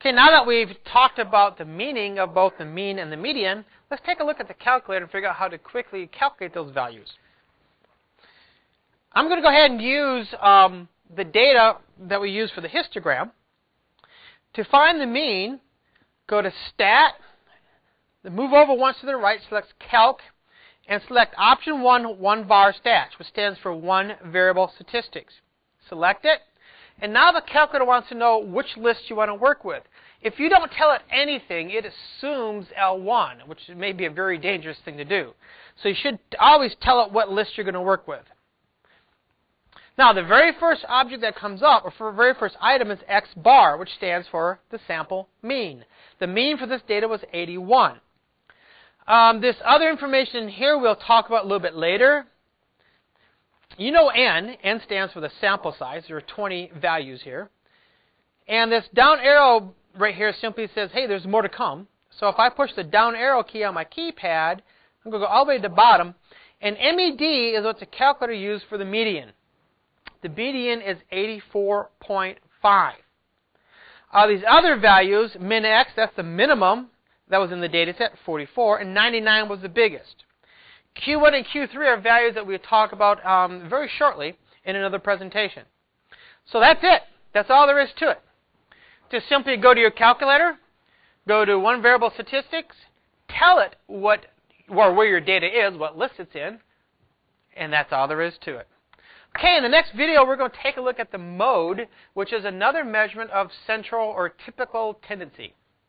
Okay, now that we've talked about the meaning of both the mean and the median, let's take a look at the calculator and figure out how to quickly calculate those values. I'm going to go ahead and use the data that we use for the histogram. To find the mean, go to Stat, move over once to the right, select Calc, and select Option 1, 1 var stats, which stands for one variable statistics. Select it, and now the calculator wants to know which list you want to work with. If you don't tell it anything, it assumes L1, which may be a very dangerous thing to do. So you should always tell it what list you're going to work with. Now, the very first object that comes up, or for the very first item, is X bar, which stands for the sample mean. The mean for this data was 81. This other information here we'll talk about a little bit later. You know N. N stands for the sample size. There are 20 values here. And this down arrow right here simply says, hey, there's more to come. So if I push the down arrow key on my keypad, I'm going to go all the way to the bottom. And MED is what the calculator used for the median. The median is 84.5. These other values, min X, that's the minimum that was in the data set, 44, and 99 was the biggest. Q1 and Q3 are values that we'll talk about very shortly in another presentation. So that's it. That's all there is to it. Just simply go to your calculator, go to one variable statistics, tell it where your data is, what list it's in, and that's all there is to it. Okay, in the next video, we're going to take a look at the mode, which is another measurement of central or typical tendency.